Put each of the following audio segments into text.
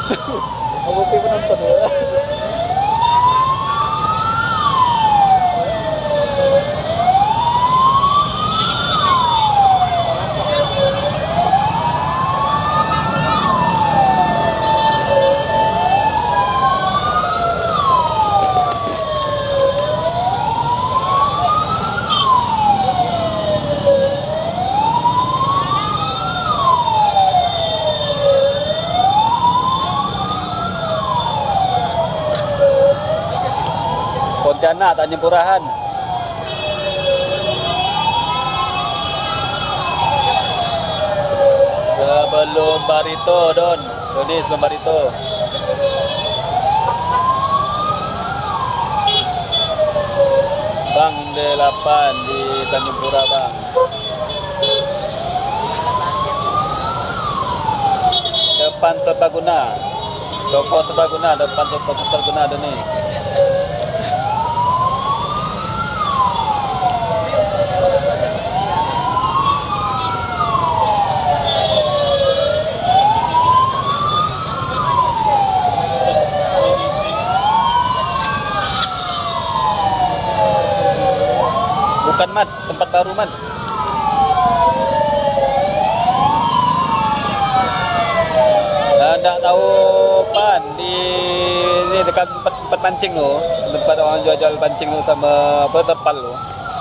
Mabuti penonton ya. Pontianak, Tanjung Purahan. Sebelum Barito, Don. Ini sebelum Barito. Bang D8 di Tanjung Pura, Bang. Depan Serbaguna. Toko Serbaguna, depan toko Serbaguna ada nih. Bukan Mat, tempat baru Mat. Tak tahu pan di ini dekat tempat pancing tu, tempat orang jual pancing tu sama apa terpal tu.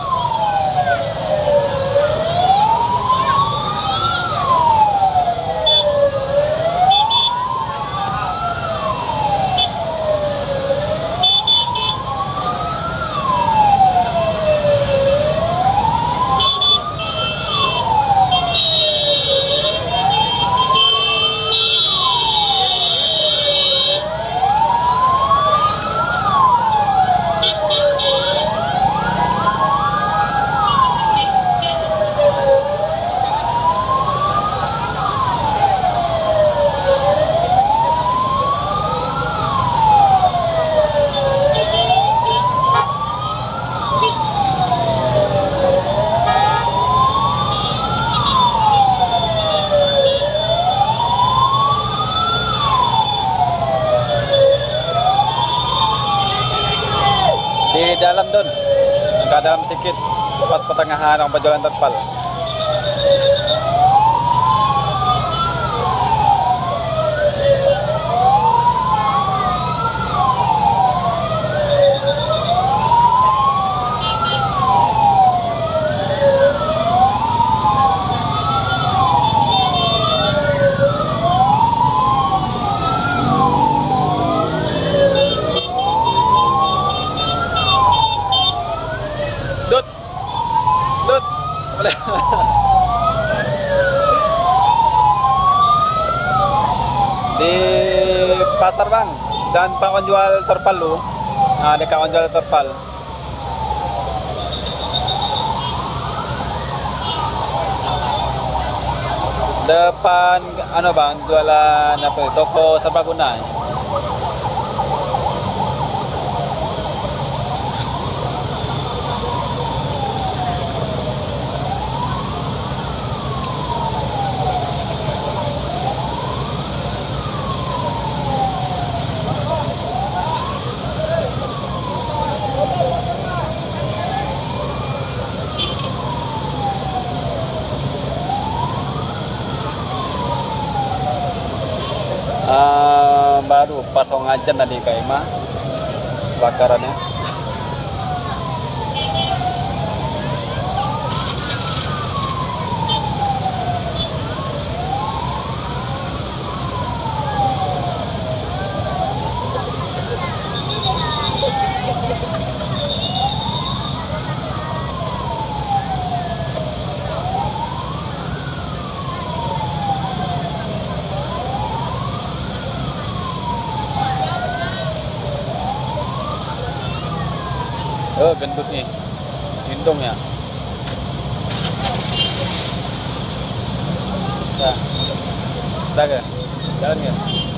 Di dalam Don, agak dalam sedikit, pas pertengahan orang penjualan terpal. Di pasar Bang, dan pak jual terpal lu. Nah, ada kawan jual terpal. Depan anu Bang, jualan apa? Toko serbaguna. Baru pas ngajan tadi Kak Ima bakarannya. Oh, gendut nih. Gendong ya. Dah. Dah ke? Jalan ke?